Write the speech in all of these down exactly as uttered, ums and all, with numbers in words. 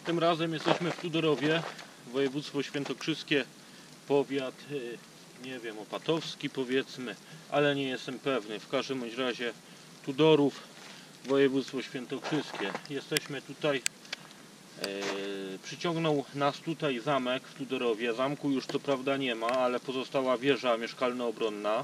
Tym razem jesteśmy w Tudorowie, województwo świętokrzyskie, powiat, nie wiem, opatowski powiedzmy, ale nie jestem pewny. W każdym bądź razie Tudorów, województwo świętokrzyskie. Jesteśmy tutaj, e, przyciągnął nas tutaj zamek w Tudorowie. Zamku już co prawda nie ma, ale pozostała wieża mieszkalno-obronna.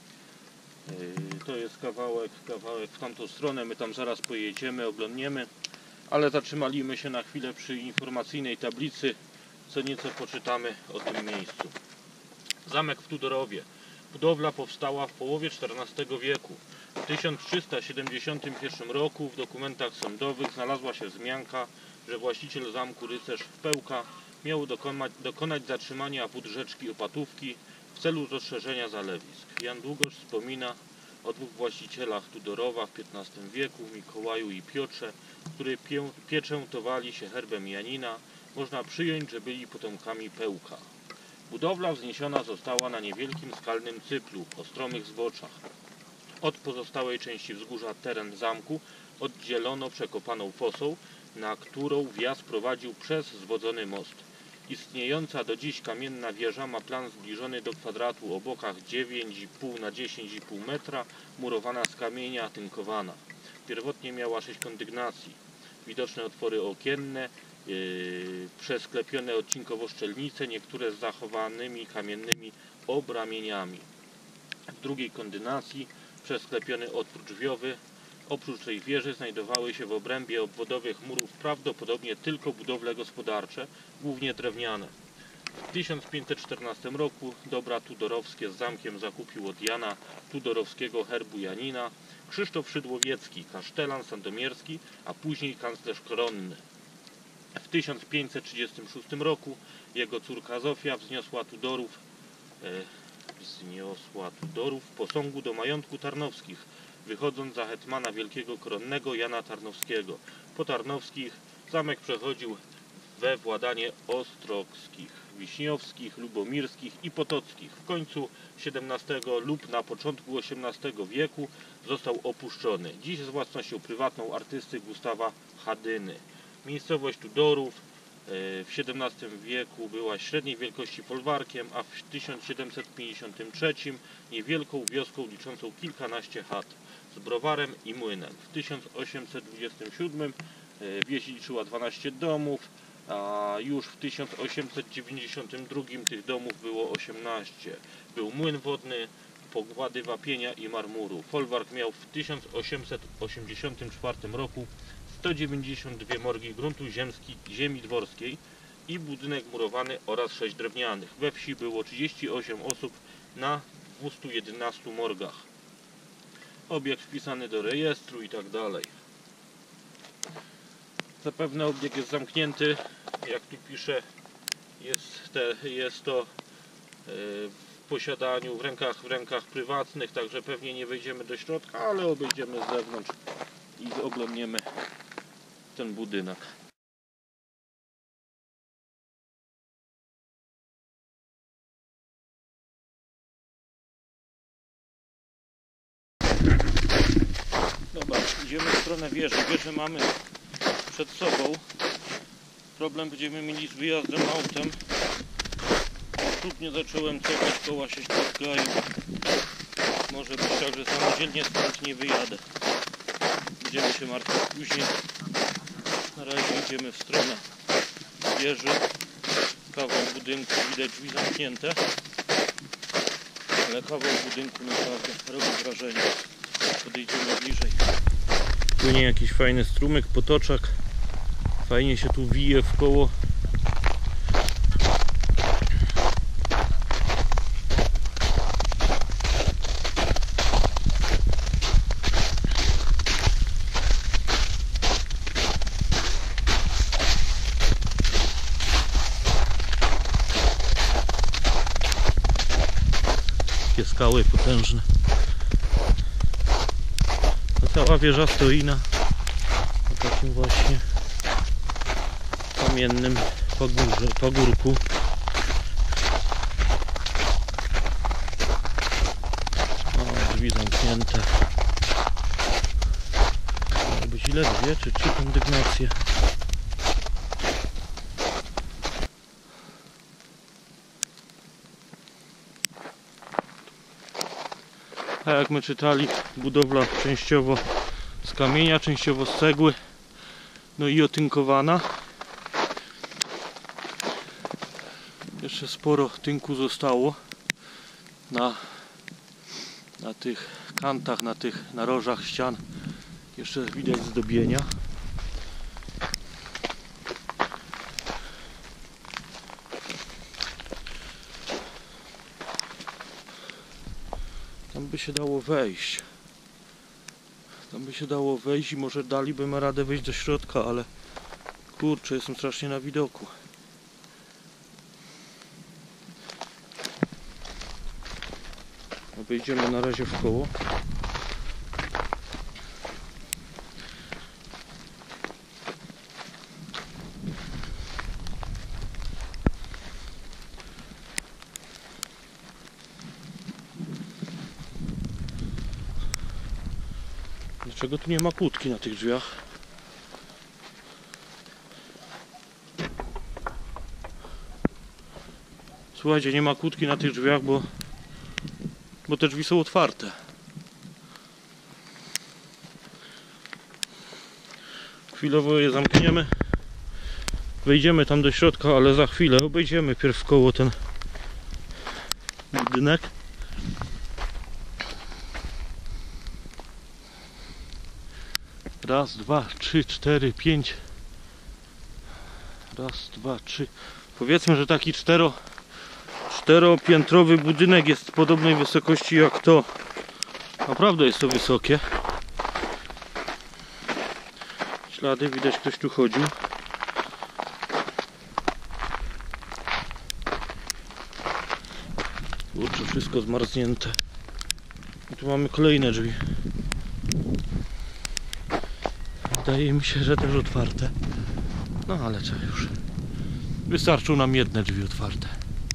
E, to jest kawałek, kawałek w tamtą stronę, my tam zaraz pojedziemy, oglądniemy. Ale zatrzymaliśmy się na chwilę przy informacyjnej tablicy, co nieco poczytamy o tym miejscu. Zamek w Tudorowie. Budowla powstała w połowie czternastego wieku. W tysiąc trzysta siedemdziesiątym pierwszym roku w dokumentach sądowych znalazła się wzmianka, że właściciel zamku rycerz Pełka miał dokonać, dokonać zatrzymania wód rzeczki Opatówki w celu rozszerzenia zalewisk. Jan Długosz wspomina o dwóch właścicielach Tudorowa w piętnastym wieku, Mikołaju i Piotrze, którzy pie pieczętowali się herbem Janina. Można przyjąć, że byli potomkami Pełka. Budowla wzniesiona została na niewielkim skalnym cyplu o stromych zboczach. Od pozostałej części wzgórza teren zamku oddzielono przekopaną fosą, na którą wjazd prowadził przez zwodzony most. Istniejąca do dziś kamienna wieża ma plan zbliżony do kwadratu o bokach dziewięć i pół na dziesięć i pół metra, murowana z kamienia, tynkowana. Pierwotnie miała sześć kondygnacji. Widoczne otwory okienne, yy, przesklepione odcinkowo szczelnice, niektóre z zachowanymi kamiennymi obramieniami. W drugiej kondygnacji przesklepiony otwór drzwiowy. Oprócz tej wieży znajdowały się w obrębie obwodowych murów prawdopodobnie tylko budowle gospodarcze, głównie drewniane. W tysiąc pięćset czternastym roku dobra tudorowskie z zamkiem zakupił od Jana Tudorowskiego herbu Janina Krzysztof Szydłowiecki, kasztelan sandomierski, a później kanclerz koronny. W tysiąc pięćset trzydziestym szóstym roku jego córka Zofia wzniosła Tudorów, e, wzniosła Tudorów w posągu do majątku Tarnowskich, wychodząc za hetmana wielkiego koronnego Jana Tarnowskiego. Po Tarnowskich zamek przechodził we władanie Ostrogskich, Wiśniowskich, Lubomirskich i Potockich. W końcu siedemnastego lub na początku osiemnastego wieku został opuszczony. Dziś z własnością prywatną artysty Gustawa Hadyny. Miejscowość Tudorów w siedemnastym wieku była średniej wielkości folwarkiem, a w tysiąc siedemset pięćdziesiątym trzecim niewielką wioską liczącą kilkanaście chat z browarem i młynem. W tysiąc osiemset dwudziestym siódmym wieś liczyła dwanaście domów, a już w tysiąc osiemset dziewięćdziesiątym drugim tych domów było osiemnaście. Był młyn wodny, pokłady wapienia i marmuru. Folwark miał w tysiąc osiemset osiemdziesiątym czwartym roku sto dziewięćdziesiąt dwie morgi gruntu ziemski, ziemi dworskiej i budynek murowany oraz sześć drewnianych. We wsi było trzydzieści osiem osób na dwustu jedenastu morgach. Obiekt wpisany do rejestru i tak dalej. Zapewne obiekt jest zamknięty, jak tu pisze, jest, te, jest to w posiadaniu, w rękach, w rękach prywatnych, także pewnie nie wejdziemy do środka, ale obejdziemy z zewnątrz i oglądniemy ten budynek. Dobra, idziemy w stronę wieży. Wieżę mamy przed sobą. Problem będziemy mieli z wyjazdem autem. Próbnie zacząłem cofać, koła się ślizgają. Może być tak, że samodzielnie stąd nie wyjadę. Będziemy się martwić później. Na razie idziemy w stronę wieży. Kawał budynku, widać drzwi zamknięte, ale kawał budynku naprawdę robi wrażenie. Podejdziemy bliżej. Płynie jakiś fajny strumyk, potoczak. Fajnie się tu wije w koło. Skały potężne. Ta cała wieża stoi na, na takim właśnie kamiennym pagórze, pagórku. O, drzwi zamknięte. Miało być ile? Dwie czy trzy kondygnacje. A jak my czytali, budowla częściowo z kamienia, częściowo z cegły, no i otynkowana. Jeszcze sporo tynku zostało na, na tych kantach, na tych narożach ścian. Jeszcze widać zdobienia. Tam by się dało wejść. Tam by się dało wejść i może daliby radę wejść do środka, ale kurczę, jestem strasznie na widoku. Obejdziemy na razie w koło. Dlaczego tu nie ma kłódki na tych drzwiach? Słuchajcie, nie ma kłódki na tych drzwiach, bo bo te drzwi są otwarte. Chwilowo je zamkniemy. Wejdziemy tam do środka, ale za chwilę obejdziemy pierw koło ten budynek. Raz, dwa, trzy, cztery, pięć. Raz, dwa, trzy. Powiedzmy, że taki cztero czteropiętrowy budynek jest podobnej wysokości jak to. Naprawdę jest to wysokie. Ślady, widać, ktoś tu chodził. Kurczę, wszystko zmarznięte. I tu mamy kolejne drzwi. Wydaje mi się, że też otwarte. No ale co już. Wystarczą nam jedne drzwi otwarte.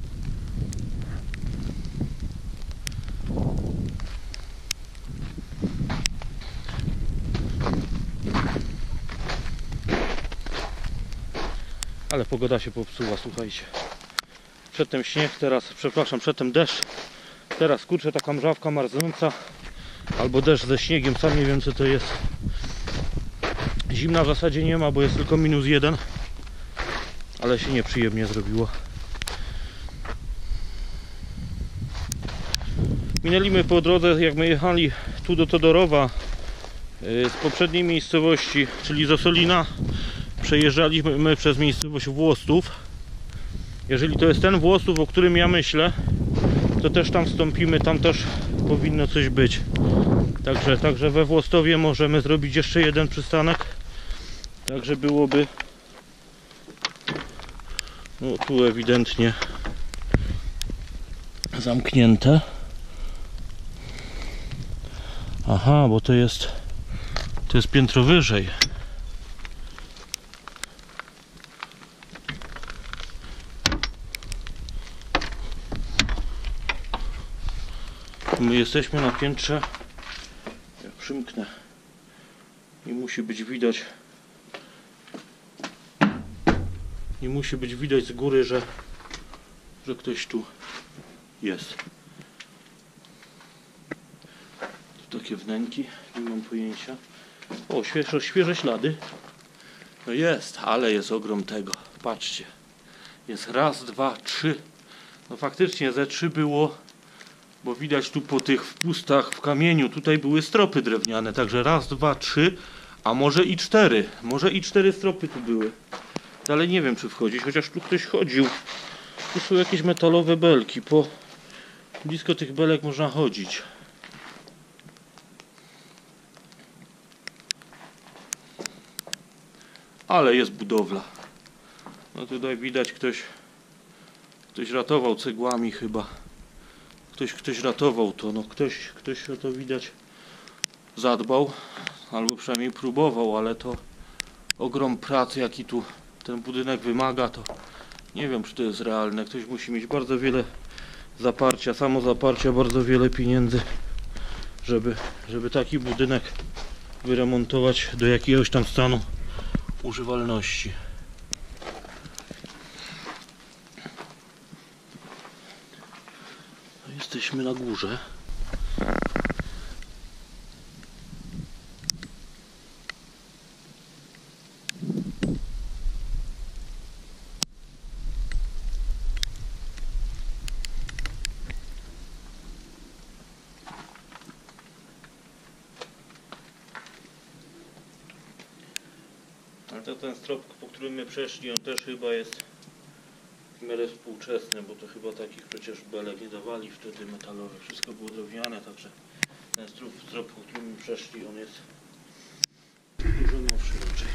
Ale pogoda się popsuła, słuchajcie. Przedtem śnieg, teraz, przepraszam, przedtem deszcz. Teraz kurczę, taka mrzawka marznąca. Albo deszcz ze śniegiem, sam nie wiem co to jest. Zimna w zasadzie nie ma, bo jest tylko minus jeden. Ale się nieprzyjemnie zrobiło. Minęliśmy po drodze, jak my jechali tu do Todorowa z poprzedniej miejscowości, czyli z Osolina. Przejeżdżaliśmy przez miejscowość Włostów. Jeżeli to jest ten Włostów, o którym ja myślę, to też tam wstąpimy, tam też powinno coś być. Także, także we Włostowie możemy zrobić jeszcze jeden przystanek. Także byłoby... No tu ewidentnie zamknięte. Aha, bo to jest to jest piętro wyżej. My jesteśmy na piętrze. Ja przymknę. Nie musi być widać. Nie musi być widać z góry, że, że ktoś tu jest. Tu takie wnęki, nie mam pojęcia. O, świeże, świeże ślady. No jest, ale jest ogrom tego. Patrzcie. Jest raz, dwa, trzy. No faktycznie ze trzy było, bo widać tu po tych wpustach w kamieniu, tutaj były stropy drewniane. Także raz, dwa, trzy, a może i cztery. Może i cztery stropy tu były. Ale nie wiem czy wchodzić, chociaż tu ktoś chodził. Tu są jakieś metalowe belki. Po blisko tych belek można chodzić. Ale jest budowla. No tutaj widać ktoś ktoś ratował cegłami chyba. Ktoś, ktoś ratował to. No ktoś, ktoś o to widać zadbał. Albo przynajmniej próbował, ale to ogrom pracy jaki tu ten budynek wymaga, to nie wiem czy to jest realne. Ktoś musi mieć bardzo wiele zaparcia, samo zaparcia, bardzo wiele pieniędzy, żeby, żeby taki budynek wyremontować do jakiegoś tam stanu używalności. Jesteśmy na górze. Ale to ten strop, po którym my przeszli, on też chyba jest w miarę współczesny, bo to chyba takich przecież belek nie dawali wtedy metalowych, wszystko było drewniane, także ten strop, strop po którym my przeszli, on jest dużo nowszy raczej.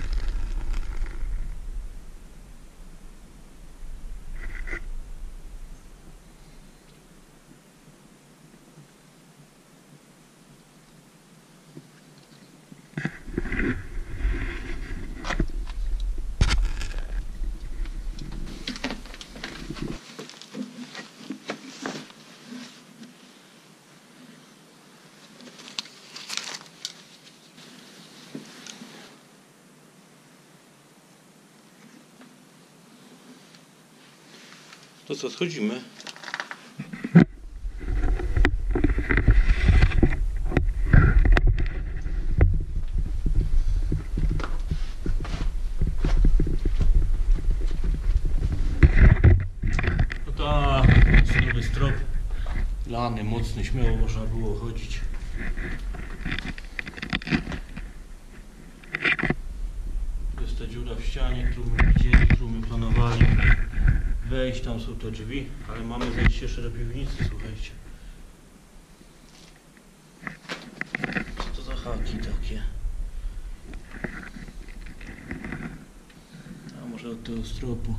To co, schodzimy? No tak, jest nowy strop. Lany, mocny, śmiało można było chodzić. Jest ta dziura w ścianie, którą my widzieli, którą my planowali wejść, tam są te drzwi, ale mamy wejść jeszcze do piwnicy, słuchajcie. Co to za haki takie? A może od tego stropu.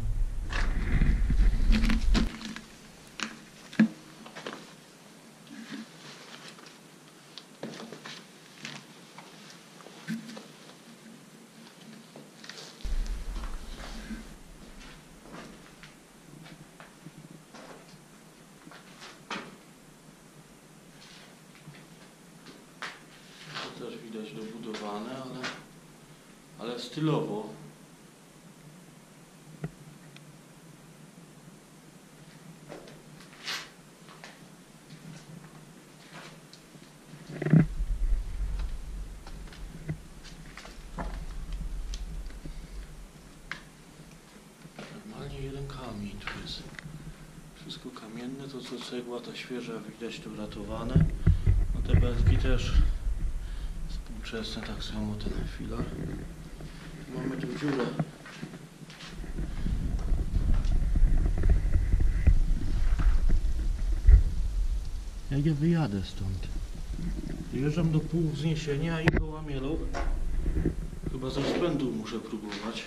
Też widać dobudowane, ale, ale stylowo. Normalnie jeden kamień tu jest. Wszystko kamienne, to co cegła, ta świeża, widać to uratowane. No te belki też współczesne, tak samo ten filar. Mamy tu dziurę. Jak ja wyjadę stąd? Dojeżdżam do pół wzniesienia i koła mielą. Chyba ze rozpędu muszę próbować.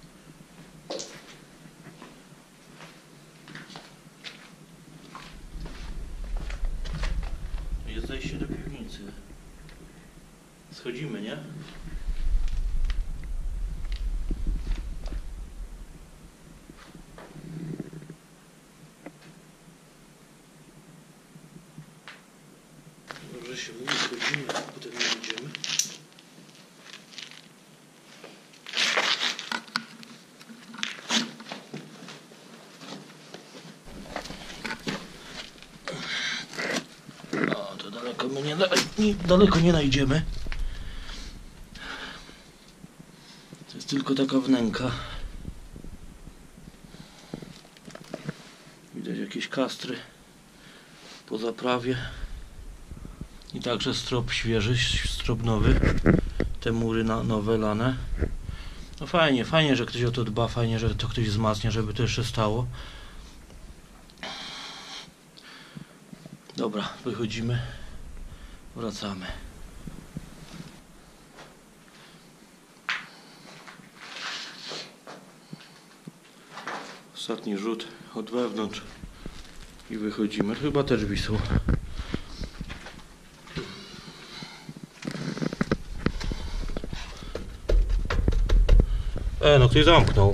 Jest zejście do piwnicy. Schodzimy, nie? Dobrze się mówi, schodzimy, potem nie idziemy. No, to daleko my nie, nie, daleko nie najdziemy. To jest tylko taka wnęka. Widać jakieś kastry po zaprawie. I także strop świeży, strop nowy. Te mury na, nowe lane. No fajnie, fajnie, że ktoś o to dba, fajnie, że to ktoś wzmacnia, żeby to jeszcze stało. Dobra, wychodzimy. Wracamy. Ostatni rzut od wewnątrz i wychodzimy. Chyba te drzwi są. E, no ktoś zamknął.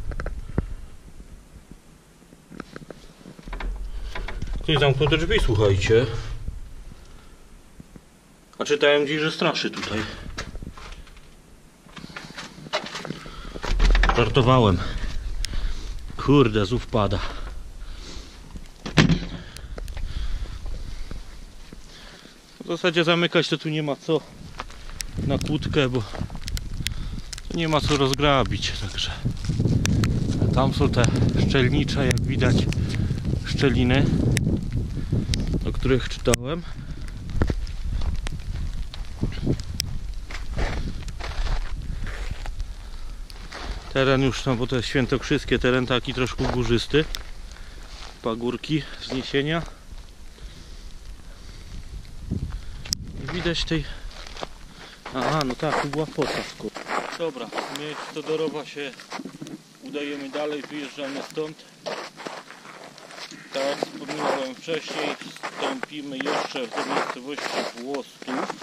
Ktoś zamknął te drzwi, słuchajcie. A czytałem gdzieś, że straszy tutaj. Żartowałem. Kurde, znów pada. W zasadzie zamykać to tu nie ma co na kłódkę, bo nie ma co rozgrabić, także tam są te szczelnicze, jak widać, szczeliny, o których czytałem. Teren już, no bo to jest świętokrzyskie, teren taki troszkę górzysty, pagórki, wzniesienia. I widać tej... Aha, no tak, tu była fotka. Dobra, my z Todorowa się udajemy dalej, wyjeżdżamy stąd. Tak jak wspomniałem wcześniej, wstąpimy jeszcze do miejscowości Włostów.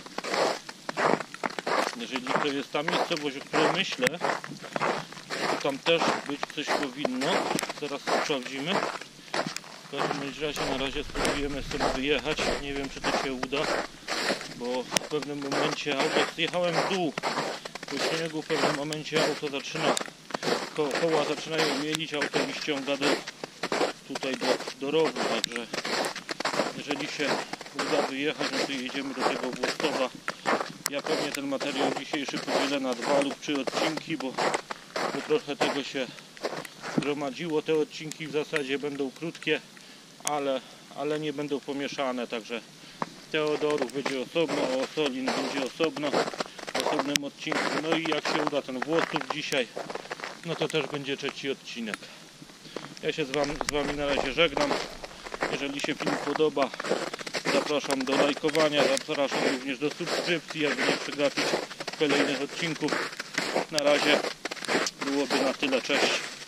Jeżeli to jest ta miejscowość, o której myślę, to tam też być coś powinno. Zaraz to sprawdzimy. W każdym razie na razie spróbujemy sobie wyjechać. Nie wiem, czy to się uda, bo w pewnym momencie auto, zjechałem w dół po śniegu, w pewnym momencie auto zaczyna, ko koła zaczynają mielić, auto mi ściąga do, tutaj do, do rowu, także jeżeli się uda wyjechać, no to jedziemy do tego Włostowa. Ja pewnie ten materiał dzisiejszy podzielę na dwa lub trzy odcinki, bo, bo trochę tego się zgromadziło. Te odcinki w zasadzie będą krótkie, ale, ale nie będą pomieszane, także Teodorów będzie osobno, Osolin będzie osobno, w osobnym odcinku. No i jak się uda ten Włosów dzisiaj, no to też będzie trzeci odcinek. Ja się z wami, z wami na razie żegnam. Jeżeli się film podoba, zapraszam do lajkowania, zapraszam również do subskrypcji, aby nie przegapić kolejnych odcinków. Na razie byłoby na tyle. Cześć.